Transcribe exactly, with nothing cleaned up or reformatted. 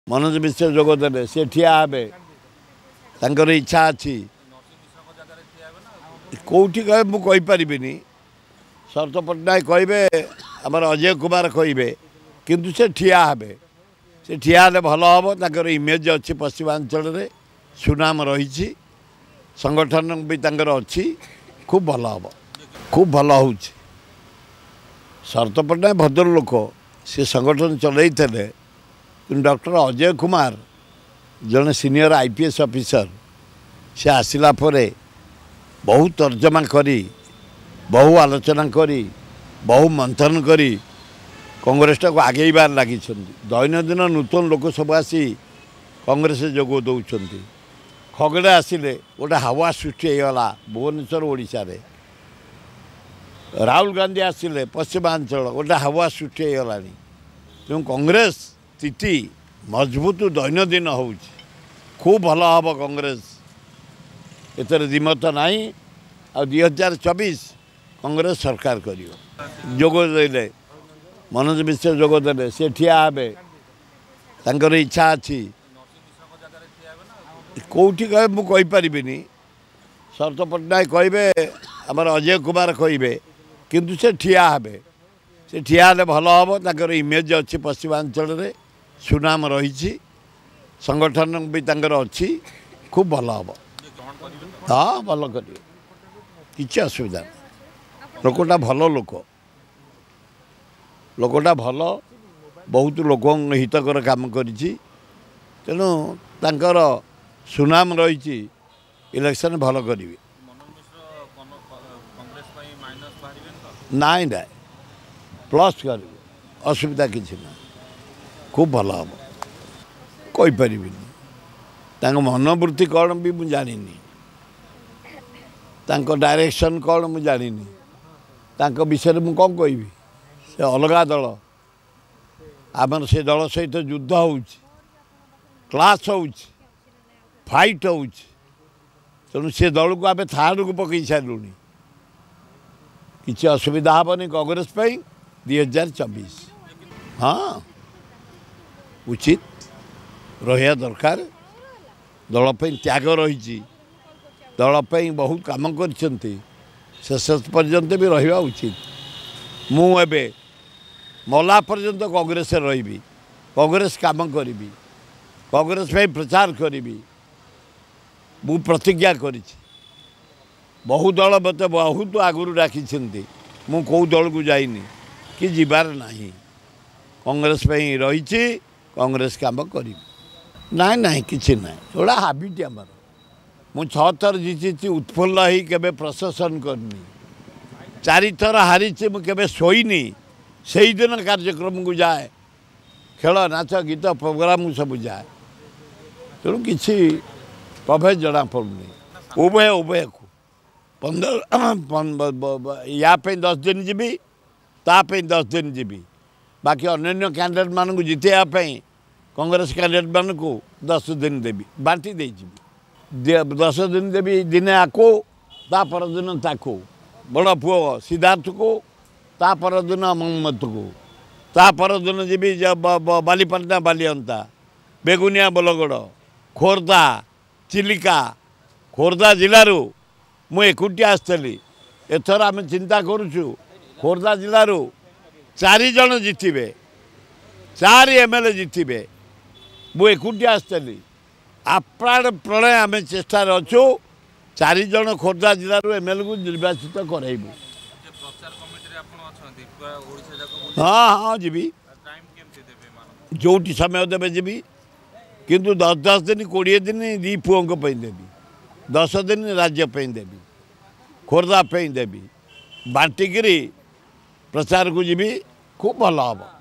मनोज मिश्र जोगदे सी ठिया हे तर इच्छा अच्छी कौटी कहे मुझे शरत पट्टनायक कहे आमर अजय कुमार कहे किंतु से ठिया हे से ठिया हेल्ले भल हम तर इमेज अच्छी पश्चिमांचल सुनाम रही संगठन भी अच्छी खूब भल हम खूब भल हो शरत पट्टनायक भद्र लोक सी संगठन चलई डॉक्टर अजय कुमार जड़े सीनियर आईपीएस ऑफिसर से आसला बहु तर्जमा करी बहु आलोचना करी बहु मंथन करी कांग्रेस को आगे बार लगी दैनंदिन नूतन लोक सब आसी कांग्रेस जोग दौरान खगड़े आसिले गोटे हावा सृष्टि होगा भुवनेश्वर ओडिशा रे राहुल गांधी आसिले पश्चिमांचल गोटे हावा सृष्टि होगा तेणु कांग्रेस स्थिति मजबूत दैनंदिन हो खूब भल हम कांग्रेस एतर दिमत नहीं आ दुई हजार चौबीस कांग्रेस सरकार कर जोग दे मनोज मिश्र जोगदे सी ठिया हे तर इच्छा अच्छी कौटी कहे मुझे शरत पट्टनायक कहे आमर अजय कुमार कहे किंतु से ठिया हे से ठिया हेल्ले भल हम तर इमेज अच्छी पश्चिमांचल सुनाम रही संगठन भी अच्छी खूब भल हम हाँ भल कर कि असुविधा नहीं लोकटा भल लोक लोकटा भल बहुत लोक हितकर काम करी तेणु तांकर सुनाम रही इलेक्शन भल करेंगे नाई ना प्लस कर असुविधा किसी ना खूब भल हम कहीपर मनोवृत्ति कौन भी मुझे जानी डायरेक्शन कौन मुझे जानी विषय में कौन कहि से अलग दल आमर से दल सहित युद्ध हो क्लास हो फाइट हो तेणु से दल को आम थार्ड को पकई सारूँ किसी असुविधा हेनी कांग्रेस दुई हजार चौबीस हाँ उचित रहा दरकार दलपाई त्याग रही दलपाई बहुत काम कर शेष पर्यंत भी रहा उचित मुझे मला पर्यंत कांग्रेस रही कांग्रेस काम करी कांग्रेस में प्रचार करी मु प्रतिज्ञा करी बहु दल मत बहुत आगुरी डाकी मु कौ दल को जाइनी कि जीवार नहीं कांग्रेस रही कांग्रेस काम करी ना ना कि ना थोड़ा हाबिट आमर मु छर जीति उत्फुल्ल ही केबे प्रशासन करनी चारि थर हारी मुझे शोनी से ही दिन कार्यक्रम को जाए खेल नाच गीत प्रोग्राम सब जाए तेणु किसी प्रभेद जना पड़ुनी उभय उभय को पंदर या दस दिन जी ताप दस दिन जी बाकी अन्य कैंडिडेट मान को जितेबाई कांग्रेस कैंडिडेट मान को दस दिन देवी बांटी दे दस दिन देवी दिने आको ता पर दिन ताको बड़ पुओ सिद्धार्थ को ता पर दिन मोहम्मद को ता पर दिन जी बालीपाटना बालीअंता बेगुनिया बलगड़ खोर्धा चिलिका खोर्धा जिलू मु एकुटिया आसली एथर आम चिंता करुचु खोर्धा जिलू चारि जन जितबे चार एमएलए जितबे मु एकुटिया आसली आप्राण प्रणय आम चेष्टार अच्छु चारि जन खोर्धा जिलू एमएलए को निर्वाचित कराइबु हाँ हाँ जी जो समय देवे जी किंतु दस दस दिन कोड़े दिन दी पुओं देवी दस दिन राज्यपाई देवी खोर्धा देवी बांटिकी प्रचार को जी खूब भल हम।